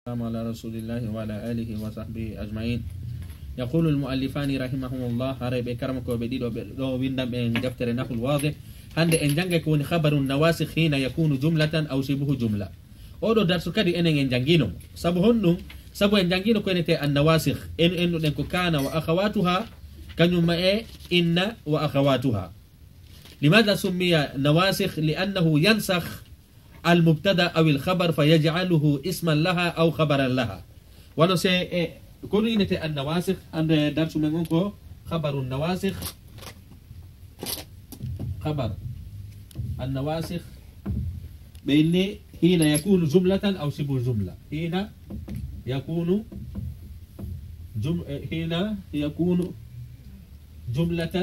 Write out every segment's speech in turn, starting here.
على رسول الله وعلى آله وصحبه أجمعين. يقول المؤلفان رحمهم الله هرب كرمك وبديد وبندم إن دفتر نحو الواضح عند إن جنگ يكون خبر النواسخ حين يكون جملة أو شبه جملة. أودو درس كدي إن جنگينو سبهنو سبو إن جنگينو كونت النواسخ إن كان وأخواتها كانوا إن وأخواتها. لماذا سمي نواسخ؟ لأنه ينسخ المبتدا أو الخبر فيجعله اسما لها أو خبرا لها. ونسي كل النواسخ عند درس منكم خبر النواسخ خبر النواسخ بين حين يكون جملة أو شبه جملة. حين يكون جملة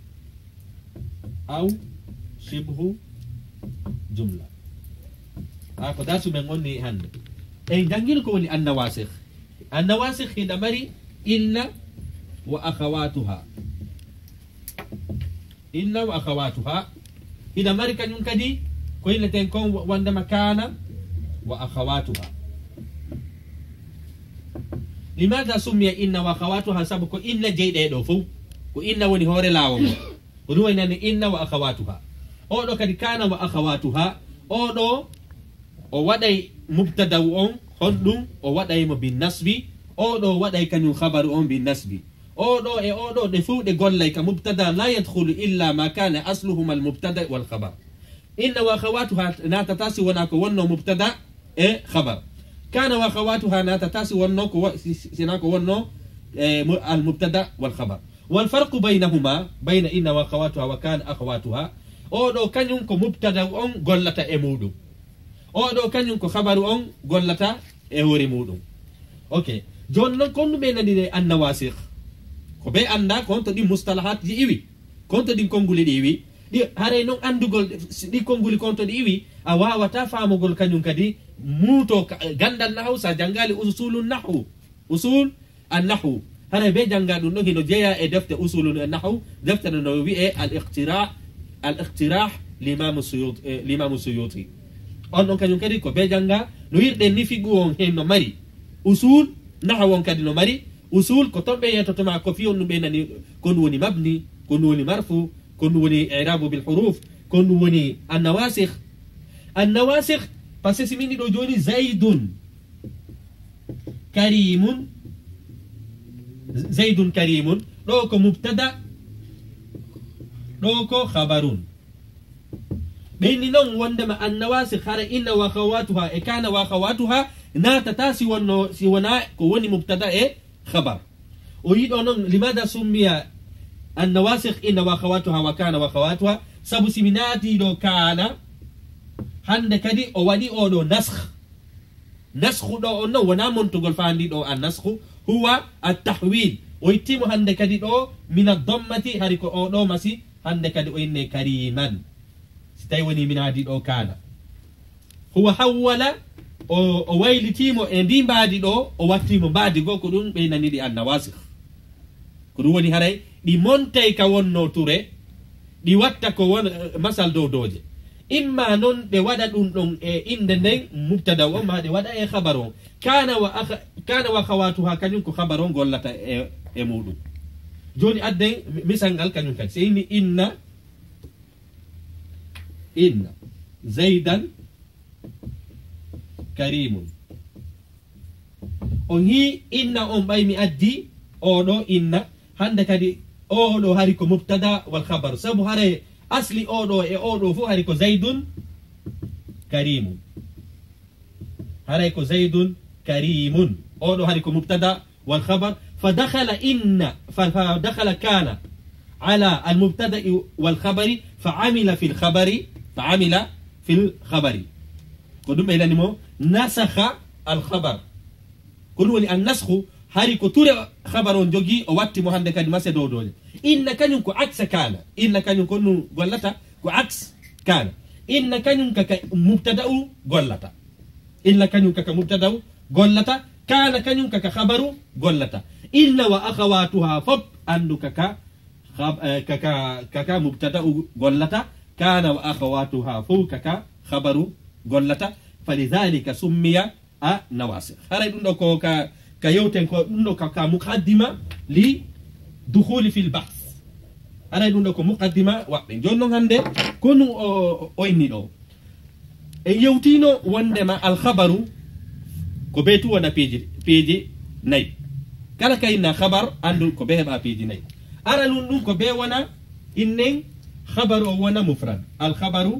أو شبه جملة. Ako dasu mengoni hande. Jangil ko ni an-nawasikh. An-nawasikh hindamari inna wa akhawatuha. Inna wa akhawatuha. Hindamari kanyun kadi ko ina tenkon wanda makana wa akhawatuha. Limadha sumiya inna wa akhawatuha? Sabu ko inna jeyde do fu. Ko inna woni hore lawo mo. Ko duwa ni inna wa akhawatuha. O do kadi kana wa akhawatuha. O do o waɗay mubtada on honɗum o waɗaymo bin nasbi oɗo waɗay kañum habaru on bin nasbi oɗo e oɗo ɗe fuu ɗe gollay ka mubtada la yadkhulu illa ma kana asluhuma al mubtada wal khabar. Inna wa akhawatuha natata si wona ko wonno mubtada e khabar. Kana wa akhawatuha natata si wonno ko sina ko wonno al mubtada wal khabar. Wal farqu baynahuma bayna inna wa akhawatuha wa kana akhawatuha oɗo kañum ko mubtada on gollata e muɗum oɗo kañum ko habaru on gollata e hoore muɗum. Ok, joni noon kon ɗume nandine annawasikh ko ɓe anda kon to ɗi mustalahat ji iwi kon to ɗin konnguli ɗi iwi ɗi haray noon andugol ɗi konnguli kon to ɗi iwi a wawata famugol kañum kadi muuto gandal nahaw sa jangali usulu nahu usul annahu haray ɓe janga ɗum ɗon hino jeeya e defte usulu nahu deftere no wi'e al iqtirah l'imam suyuti on ɗon kañum kadi ko be janga no yirɗen ni figu on hen no mari usul nahaw on kadi no mari usul ko ton ɓe yettotoma ko fi on ɗum ɓe nani kon woni mabni kon woni marfu kon woni i'rabu bil huruf kon woni annawasikh par ce que si min ɗo joni zaidun karimun ɗo ko mubtada ɗo ko khabarun. بين نون وندم النواسخ خار إن وخواتها كان وخواتها ناتتا سونا كوني مبتدا خبر. أريد أن لماذا سمي النواسخ إن وخواتها وكان وخواتها سبو سميناتي دو كان هندك دي أودي أو دو نسخ دو أنو ونامون تقول فاندي دو النسخ هو التحويل ويتم هندك دي دو من الضمة هاريكو أو دو مسي هندك دي إن كريما ستايوني من هذه أو كان هو حول أو ويل تيمو إندين بعد أو وقتيمو بعد جو كلون بين ندي النواسخ كلوني هراي دي مونتي كون نوتوري دي وقت كون مسال دوجي إما نون دي ودا دون إن دنين مبتدا وما دي ودا خبرون كان وخواتها كانوا خبرون قولتا مودو جوني أدين مثال كانوا كسيني إن زيدا كريم هي إن باي مئدي أولو إن عندك دي أولو هاريكو مبتدا والخبر سبو هاري أصلي أولو فو هاريكو زيد كريم هاريكو زيد كريم أولو هاريكو مبتدا والخبر فدخل كان على المبتدا والخبر فعمل في الخبر قدوم إلى نمو نسخ الخبر كلوني النسخ هاري كتور خبر جوجي وقت مهند كان ما سدودول إن كان ينكو عكس كان إن كان يكون غلطة وعكس كان إن كان ينكو مبتدأ غلطة إن كان ينكو مبتدأ غلطة كان ينكو خبر غلطة إن وأخواتها فب أنك كك مبتدأ غلطة كان وأخواتها فوكك خبر غلطة فلذلك سمي a nawasikh haray ɗum ɗo ko ka yewten ko ɗum ɗo ka muqaddima li dukhuli fil bahth haray ɗum ɗo ko muqaddima waɓɓe joni noon hannde ko nu o inni ɗo e yewtino wondema alkhabaru ko be tu wona peeji nayyi kala kayinna khabar andu ko be heɓa peeji nayyi ara ɗum ko be wona innen khabaru o wona mufrad alkhabaru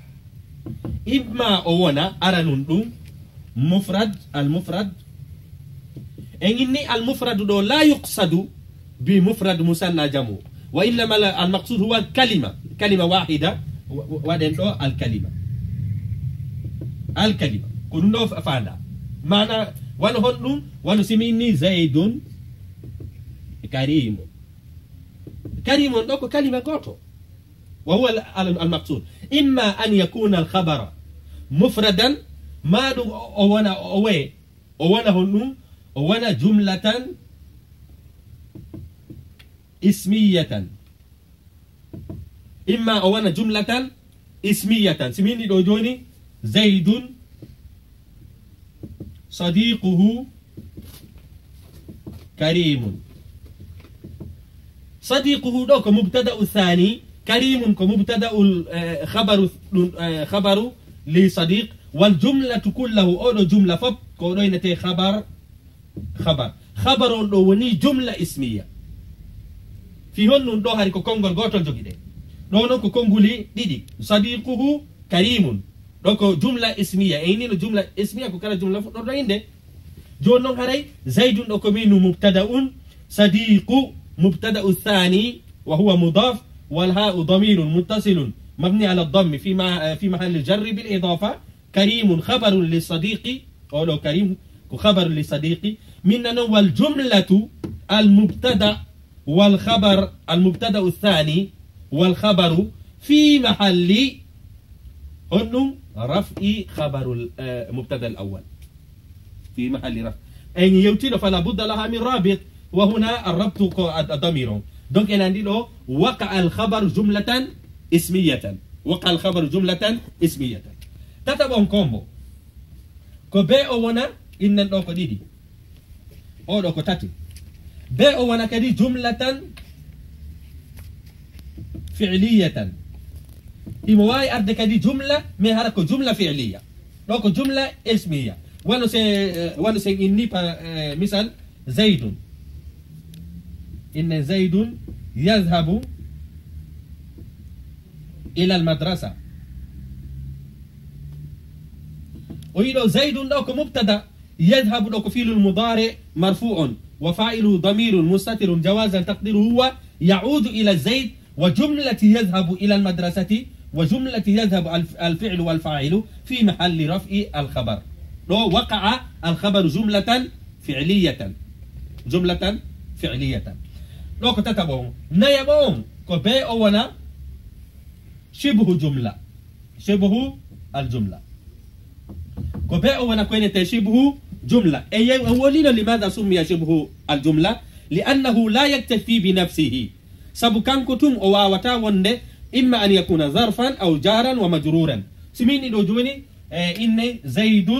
imma o wona ara ɗum mufrad almufrad en inni almufrad ɗo la yuqsadu bi mufrad musanna jamu wa innama almaqsud huwa kalima wahida waɗen ɗo alkalima ko ɗum ɗo fanda mana wano hon ɗum wano simi inni zaidun karimun ɗo ko kalima goto wa huwa almaqsud imma an yakuna alkhabara mufradan ma ɗum o wona hon ɗum o wona jumlatan ismiyatan imma o wona jumlatan ismiyatan simini ɗo joni zaidun sadiquhu karimun sadiquhu ɗo ko mubtada'u thani karimun ko mubtada'u khabaru li sadiq wal jumlatu kullahu oɗo jumla fop ko ɗoynete khabar on ɗo woni jumla ismiya fi honnun ɗo hari ko konngol gotol jogi ɗe ɗo noon ko konnguli ɗiɗi sadiquhu karimun ɗo ko jumla ismiya e ini no jumla ismiya ko kala jumla fo ɗo inde joni noon haray zaidun ɗo ko minu mubtada'un sadiqu mubtada'u thani wa huwa mudaf wal ha'u damirun muttasilun mabni ala dhammi fi mahalli jarri bil idafa karimun khabarun li sadiqi o ɗo karim ko khabarun li sadiqi minna noon wal jumlatu al mubtada wal khabar al mubtada'u thani wal khabaru fi mahalli هنم رفع خبر المبتدا الاول في محل رفع ان يوتين فلا بد لها من رابط وهنا الربط ضمير دونك ان عندي له وقع الخبر جمله اسميه وقع الخبر جمله اسميه تتبعون كومبو كو بي او ونا ان دو كو ديدي او دو كو تاتي بي او ونا كدي جمله فعليه إمواي أرد كدي جملة ما هركو جملة فعلية لوكو جملة اسمية وانو سي إني مثال زيد إن زيد يذهب إلى المدرسة وإلو زيد لوكو مبتدا يذهب لوكو فيل المضارع مرفوع وفاعله ضمير مستتر جوازا تقديره هو يعود إلى الزيد وجملة يذهب إلى المدرسة وجملة يذهب الفعل والفاعل في محل رفع الخبر لو وقع الخبر جملة فعلية لو كتتبعون نيبون كبي أولا شبه الجملة كبي أولا كوينة شبه جملة أي أولين لماذا سمي شبه الجملة لأنه لا يكتفي بنفسه سبكان كتم أواوتا ونده إما أن يكون ظرفا أو جارا ومجرورا سميني لو جوني إن زيد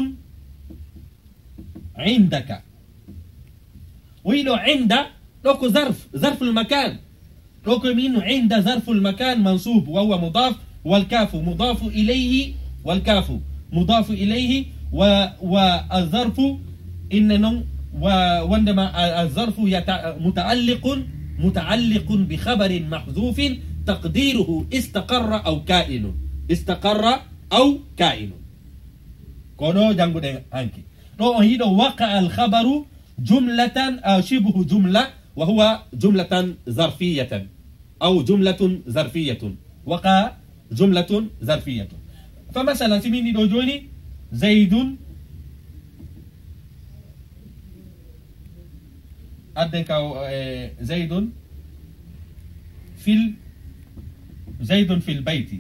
عندك ويلو عند لوكو ظرف المكان لوكو مين عند ظرف المكان منصوب وهو مضاف والكاف مضاف إليه والكاف مضاف إليه والظرف إنه وعندما الظرف متعلق بخبر محذوف تقديره استقر أو كائن كونو جانغو دي هانكي لو هيدو وقع الخبر جملة أو شبه جملة وهو جملة ظرفية أو جملة ظرفية وقع جملة ظرفية فمثلا سميني دو جوني زيد أدنك زيد في البيت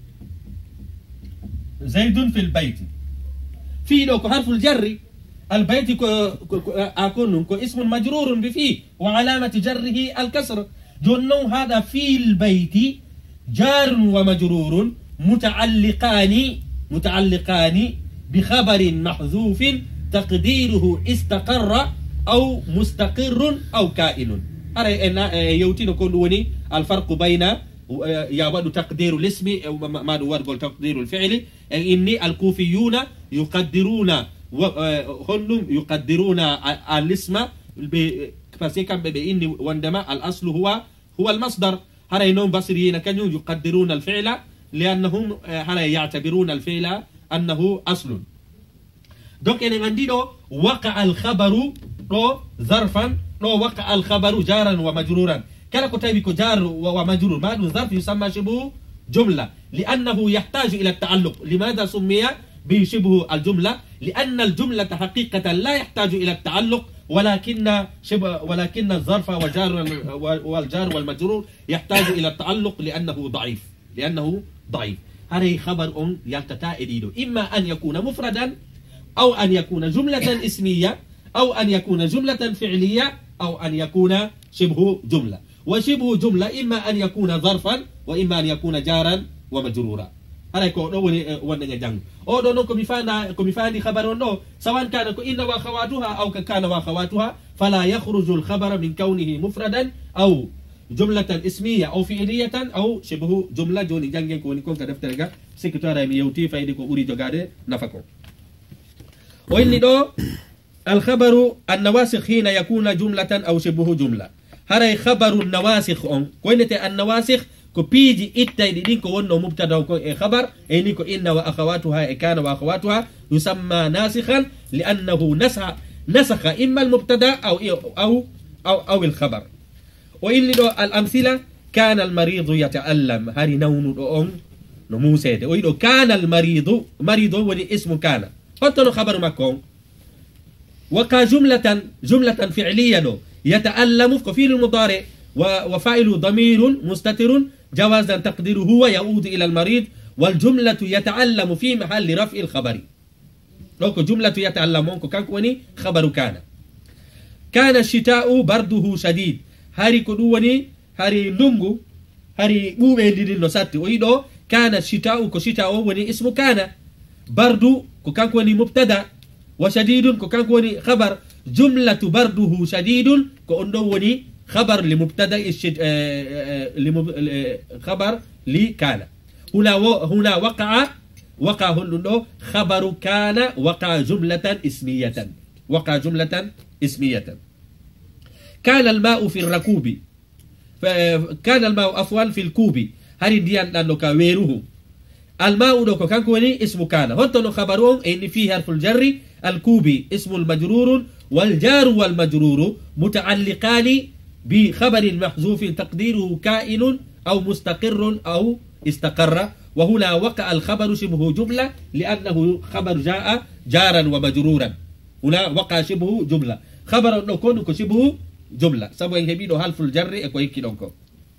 في لو حرف الجر البيت أكون اسم مجرور بفيه وعلامة جره الكسر جنو هذا في البيت جار ومجرور متعلقان بخبر محذوف تقديره استقر أو مستقر أو كائن. أرى أن يوتين كل وني الفرق بين يابد تقدير الاسم ما نورد تقدير الفعل. إني الكوفيون يقدرون هم يقدرون الاسم فسيكا بإني وندما الأصل هو المصدر. هذا ينوم بصريين كانوا يقدرون الفعل لأنهم هذا يعتبرون الفعل أنه أصل. دونك أنا عندي وقع الخبر ظرفا وقع الخبر جارا ومجرورا. كلا كتابي جار ومجرور بعد ظرف يسمى شبه جملة لأنه يحتاج إلى التعلق. لماذا سمي بشبه الجملة؟ لأن الجملة حقيقة لا يحتاج إلى التعلق ولكن الظرف والجار والمجرور يحتاج إلى التعلق لأنه ضعيف. هذا خبر يلتتائد إما أن يكون مفردا أو أن يكون جملة اسمية أو أن يكون جملة فعلية أو أن يكون شبه جملة. وشبه جملة إما أن يكون ظرفا وإما أن يكون جارا ومجرورا. هذا يكون ونجا جنگ أو دونو كمفاني خبر ونو سواء كان إن وأخواتها أو كان وأخواتها فلا يخرج الخبر من كونه مفردا أو جملة اسمية أو فعلية أو شبه جملة جوني جنگ كوني كون كدفترجا سكتارا ميوتي فايدكو أوري جوغادي نفكو. وإني دو الخبر النواسخ حين يكون جملة أو شبه جملة. هذا خبر النواسخ كونت النواسخ كبيجي إتاي دين كو ونو مبتدا خبر إنيكو إن وأخواتها كان وأخواتها يسمى ناسخا لأنه نسخ إما المبتدا أو الخبر. وإن الأمثلة كان المريض يتألم هذه نون نموسيد. وإن كان مريض ولي اسم كان حتى خبر مكون وكا جملة فعلية يتألم كفيل المضارع وفاعل ضمير مستتر جوازا تقديره هو يعود إلى المريض والجملة يتألم في محل رفع الخبر. لو جملة يتألم كان كوني خبر كان الشتاء برده شديد هاري كدوني هاري لونغو هاري بوبي دي نوساتي ويدو كان الشتاء كشتاء وني اسم كان برد كان كوني مبتدا وشديد كان كوني خبر جملة برده شديد كأنه خبر لمبتدا خبر لكان. هنا وقع هنا خبر كان وقع جملة اسمية. كان الماء في الركوب كان الماء عفوا في الكوب هل ديان أنه كويره الماء دوكو كان كوني اسم كان هنتو خبرون إن فيه حرف الجر الكوبي اسم المجرور والجار والمجرور متعلقان بخبر محذوف تقديره كائن أو مستقر أو استقر. وهنا وقع الخبر شبه جملة لأنه خبر جاء جارا ومجرورا. هنا وقع شبه جملة خبر نكون شبه جملة سبوين هبيدو حرف الجر اكويكي دونكو.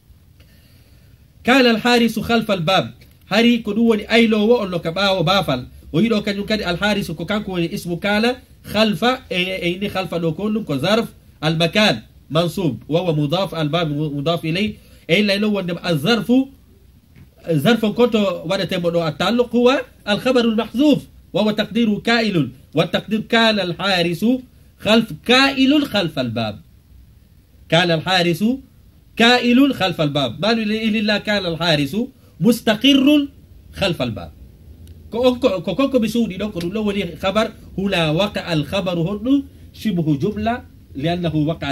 كان الحارس خلف الباب هاري كدوني أيلو وأنو كباو بافل ويدو كان يكاد الحارس كان كوني اسم كان خلف إني خلف نكون كظرف المكان منصوب وهو مضاف الباب مضاف إليه إلا إنه الظرف كنت ودتمو التعلق هو الخبر المحذوف وهو تقديره كائل والتقدير كان الحارس كائل خلف الباب. كان الحارس كائل خلف الباب ما إلا كان الحارس مستقر خلف الباب. كوكو بسودي دوكو لولي خبر هنا وقع الخبر هنا شبه جملة لأنه وقع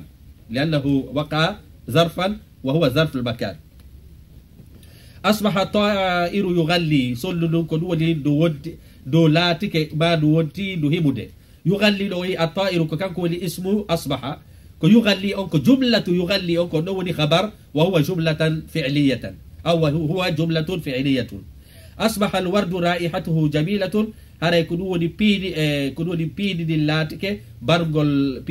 ظرفا وهو ظرف المكان. أصبح الطائر يغلي سلل كدولي دولاتك ما دوتي دهمده يغلي لوي الطائر كان كولي اسمه أصبح يغلي أنك جملة يغلي أنك نوني خبر وهو جملة فعلية أو هو جملة فعلية. أصبح الورد رائحته جميلة هذا كدوني بيدي دلاتك برغل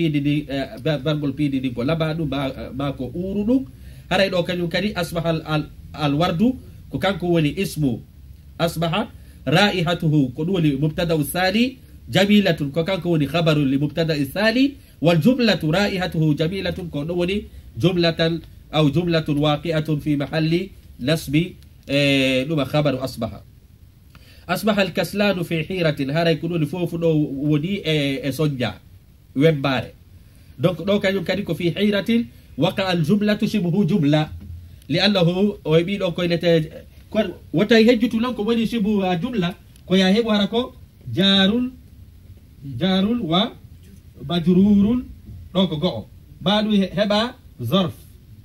بيدي كلا بعدو ماكو أورونو هذا لو كان يكري أصبح الورد كان كوني اسمه أصبح رائحته كدوني مبتدأ الثاني جميلة كان كوني خبر لمبتدأ الثاني والجملة رائحته جميلة كوني جملة أو جملة واقعة في محل نسب خبر أصبح. أصبح الكسلان في حيرة هذا يكون فوف دو ودي سجع وبار دونك دو كان كاريكو في حيرة وقع الجملة شبه جملة لأنه ويبيدو كويلة وتيهجت لنكو ودي شبه جملة كويا هيبو هركو جار ومجرور دونك غو بعد هبا ظرف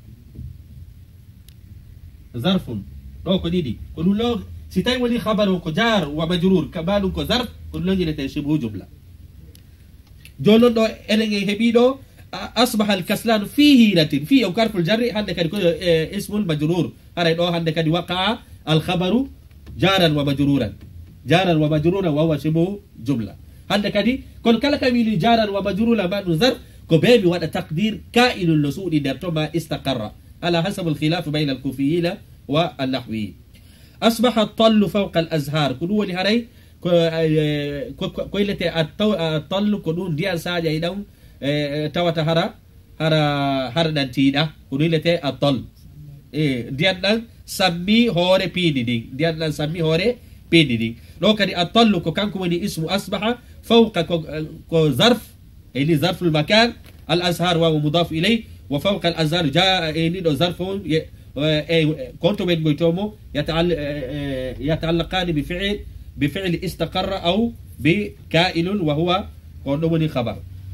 دونك ديدي كلو لو ستاي ولي خبر كو جار ومجرور كبالو كو ظرف كلو ني شبه جملة جولون دو انغي هبيدو أصبح الكسلان في هيرة في أو كارف الجر عندك اسم المجرور هذا دو عندك وقع الخبر جارا ومجرورا وهو شبه جملة عندك دي كل كلا كميلي جارا ومجرورا بعد ظرف كبيبي ودا تقدير كائن اللسوء درتما استقر على حسب الخلاف بين الكوفيين والنحويين. أصبح الطل فوق الأزهار كلوا لهري كويلة الطل كلون ديان ساجا يدون توتا هرا نانتيدا كلوا الطل ديان سمي هوري بيدي لو كان الطل كان كوني اسمه أصبح فوق ظرف اللي ظرف المكان الأزهار وهو مضاف إليه وفوق الأزهار جاء إليه ظرف كنت من قلتومو يتعلقان بفعل استقر أو بكائن وهو قنوني خبر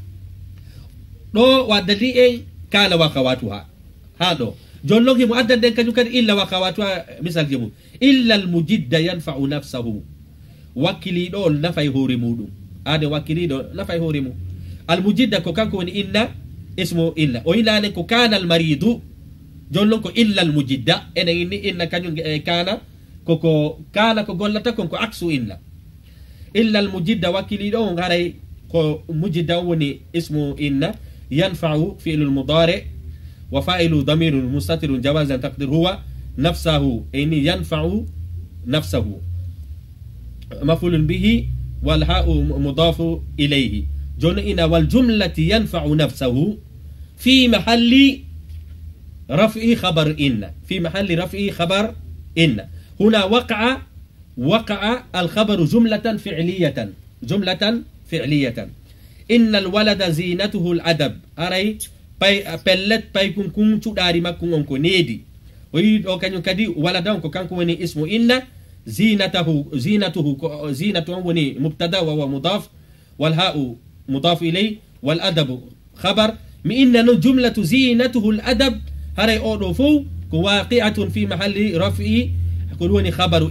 نو ودلي كان وخواتها هذا جون لوكي مؤدد دين كان يكون إلا وخواتها مثال جمو إلا المجد ينفع نفسه وكلي دول نفع هورمو هذا وكلي دول نفع هورمو المجد كان كون إلا اسمه إلا وإلا أنك كان المريض جون لونكو إلا المجد إن كان كوكو كان كقولتكم كعكسو إلا المجد وكلي دون غير مجد وني اسمه إن ينفع فعل المضارع وفاعل ضمير مستتر جوازا تقدر هو نفسه إن ينفع نفسه مفعول به والهاء مضاف إليه جون إن والجملة ينفع نفسه في محل رفع خبر إن في محل رفع خبر إن هنا وقع الخبر جملة فعلية إن الولد زينته الأدب أري بلت بايكون كنتو داري مكون أنكو نيدي ويد أو كان يكدي ولدان كان كوني اسمه إن زينته وني مبتدا وهو مضاف والهاء مضاف إليه والأدب خبر من جملة زينته الأدب هري أوروفو واقعة في محل رفع يقولون خبر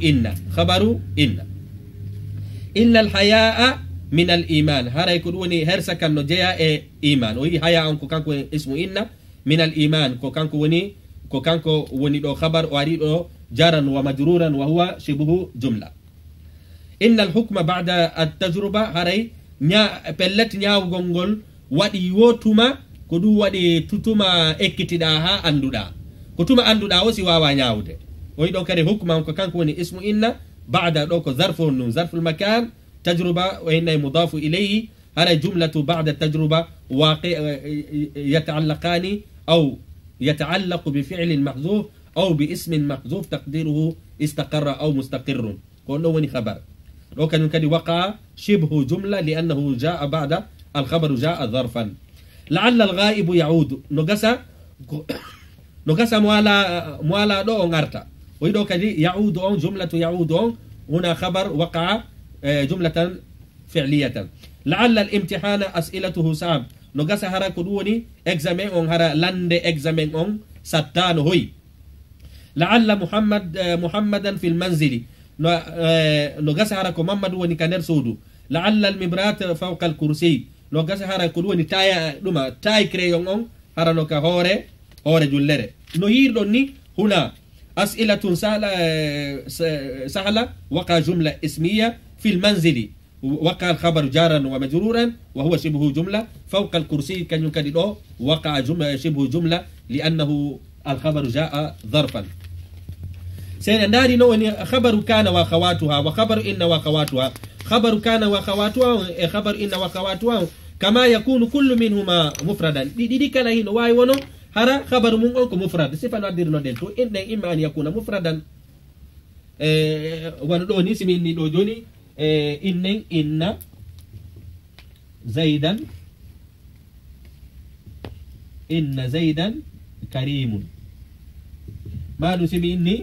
إن الحياء من الإيمان هري يقولون هرسك النجاة إيمان وهي حياء أنكو كانكو اسمه إن من الإيمان كوكانكو وني دو خبر واريدو جارا ومجرورا وهو شبه جملة إن الحكم بعد التجربة هري بلت نياو غونغول ودي يوتما كدو ودي تتما اكتداها أندودا كتما أندودا وسي واوا نياودي ويدو كاري حكما كانكو وني اسمه إن بعد دوكو ظرف المكان تجربة وإن مضاف إليه هذا جملة بعد التجربة واقع يتعلقان أو يتعلق بفعل محذوف أو باسم محذوف تقديره استقر أو مستقر كونه وني خبر لو كان كدي وقع شبه جملة لأنه جاء بعد الخبر جاء ظرفا لعل الغائب يعود نقسى موالا دو غارتا ويدو كدي يعود جملة يعود هنا خبر وقع جملة فعلية لعل الامتحان أسئلته صعب نقسى هرا كدوني examen هرا لاند examen ستان هوي لعل محمدا في المنزل نقسى هرا محمد وني كانر سودو لعل المبرات فوق الكرسي نقسى هرا كدوني تاي كريون هرا نوكا هوري جولره نهير دوني هنا أسئلة سهلة وقع جملة اسمية في المنزل وقع الخبر جارا ومجرورا وهو شبه جملة فوق الكرسي كان يكدد وقع جملة شبه جملة لأنه الخبر جاء ظرفا سينداري نو خبر كان وأخواتها وخبر إن وأخواتها خبر كان وأخواتها خبر إن وأخواتها كما يكون كل منهما مفردا دي كان هنا واي ونو هرا خبر منكم مفرد صفة نادر نودل تو إن إما أن يكون مفردا wano ɗo ni simi inni ɗo joni innen inna zaidan karimun maɗum simi inni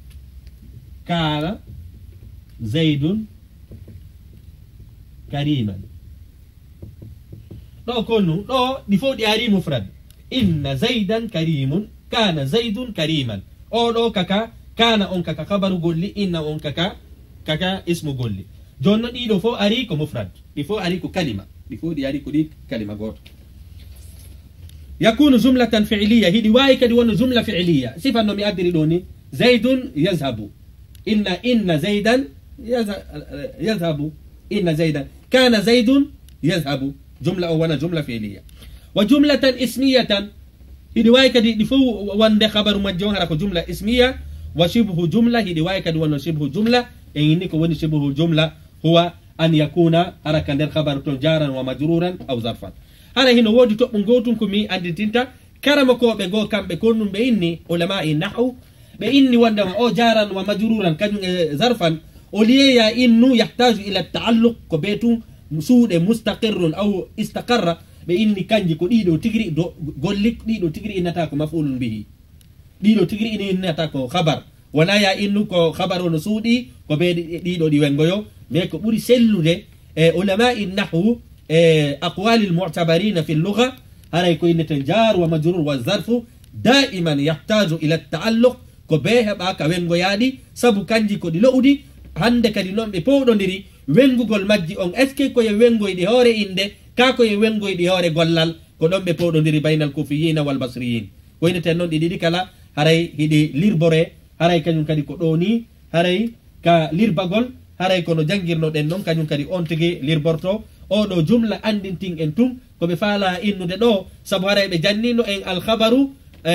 kana zaidun kariman ɗo konnu ɗo ɗi fof ɗi ari mufrad inna zaidan karimun kana zaidun kariman oɗo kaka kana on kaka kabaru golli inna on kaka ismu golli jonno ɗiɗo fof ari ko mufrad ɗi fof ari ko kalima ɗi fof ɗi ari ko ɗi kalima goto yakunu jumlatan fi'liya hiɗi wawi kadi wonno jumla fi'liya sifanno mi addiri ɗo ni zaidun yazhabu inna zaidan yazhabu inna zaidan kana zaidun yazhabu jumla o wana jumla fi'liya wa jumlatan ismiyatan hiɗi wawi kadi ɗi fof wonde habaru majji on hara ko jumla ismiya wa shibhu jumla hiɗi wawi kadi wonno shibhu jumla e inni ko woni shibhu jumla huwa an yakuna haraka nder habaru to jaran wa majruran aw zarfan hara hino wodi toɓɓu gotum ko mi andintinta karama koɓe goo kamɓe konnum ɓe inni ulama'i nahu ɓe inni wondema o jaran wa majruran kañum e zarfan o liyeya innu yahtaju ila taalluq ko be tum suuɗe mustaqirrun aw istaqarra ɓe inni kanji ko ɗiɗo tigiri gollik ɗiɗo tigiri innata ko maf'ulun bihi ɗiɗo tigiri ini innata ko habar wona ya innu ko habar ono suuɗi ko be ɗiɗo ɗi wengoyo mais ko ɓuri sellude e ulama'i nahu أقوال المعتبرين في اللغة هذا يكون جار ومجرور والظرف دائما يحتاج إلى التعلق كبيه باكا وينغو يادي سبو كانجي كودي لؤدي عندك دي نوم بيبودو ندري وينغو غول مجي اون اسكي كو يوينغو يدي هوري إنده كاكو يوينغو يدي هوري غولال كودوم بيبودو ندري بين الكوفيين والبصريين وين تنون دي كلا هاي هيدي ليربوري هاي كانيون كادي كودوني هاي ka lirbagol haray kono jangirno den non kanyum kadi on tigi lirborto oɗo jumla andintin en tum koɓe faala innude ɗo saabu haray ɓe jannino en alkhabaru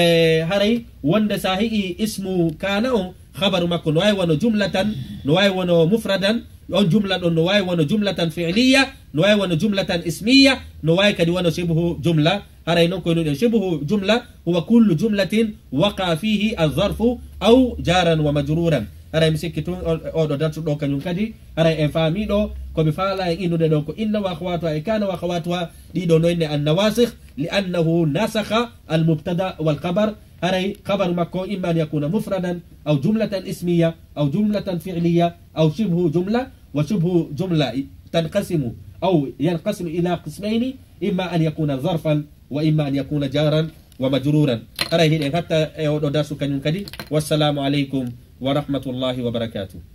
haray wonde sa heƴi ismu kana on khabaru makko no wawi wono jumlatan no wawi wono mufradan on jumla ɗon no wawi wono jumlatan fi'liya no wawi wono jumlatan ismiya no wawi kadi wono shibhu jumla haray noon koynuɗen shibhu jumla huwa kullu jumlatin waqa fihi alzarfu aw jaran wa majruran haray mi sikki tun oɗo dartuɗo kañum kadi haray en faamiɗo koɓe faala en innude ɗo ko inna wa akhawatuha e kana wa akhawatuha ɗiɗo noyne annawasikh li annahu nasakha almubtada walkhabar haray khabaru makko imma an yakuna mufradan aw jumlatan ismiya aw jumlatan fi'liya aw shibhu jumla wa shibhu jumla tanqasimu aw yanqasimu ila qismayni imma an yakuna zarfan wa imma an yakuna jaran wa majruran haray hiɗen hatta e oɗo darsu kañum kadi wassalamu aleykum ورحمة الله وبركاته.